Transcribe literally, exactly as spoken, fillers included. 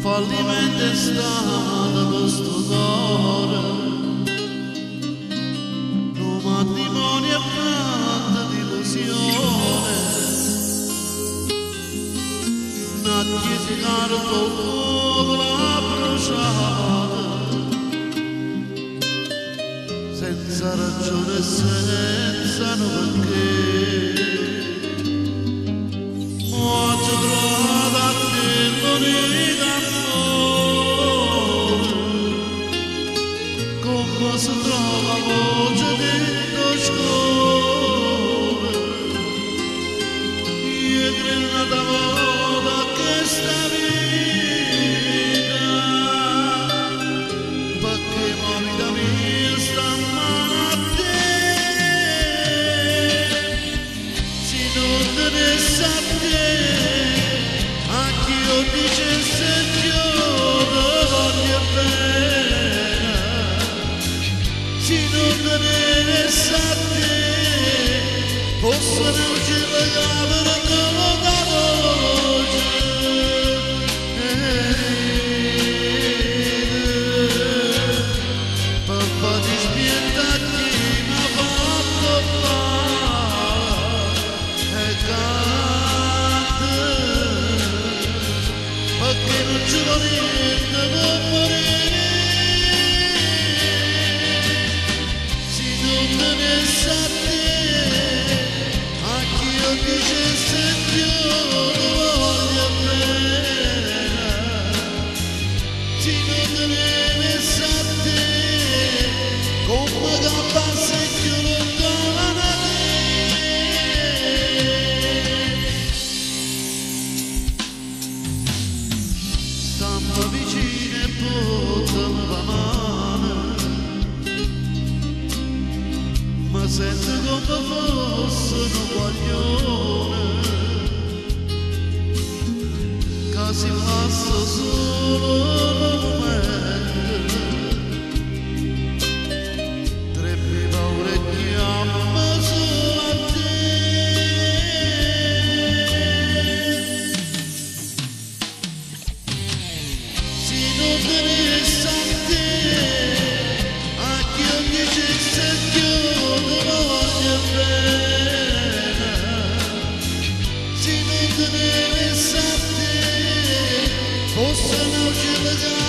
fallimento è stato questo cuore, un matrimonio è fatto di illusione, una chiesa caro col fuoco l'ha bruciata, senza ragione e senza no perché. Oggi trovato a te l'unica amore, come si trova voce dentro scuole. Io credo da volta che sta vita, perché la vita mia sta in mano a te. Se non te ne sa dice Signore voglio bene, se non te ne sa te, possono uscire le camere come da voce. Papà ti spietta chi mi ha fatto male e canta, perché non ci vuole niente per morire. Se non te ne sa te, a chi io dicesse Dio voglio bene, se non te ne sa te, come campasse più lontana da stampa vicino e portami la mano, ma sento come fosse un guaglione che si passa solo un momento, tre paure e chiama solo a te. Se non te ne sa te, a chi io dicesse Dio voglio bene, se non te ne sa te, possono uscire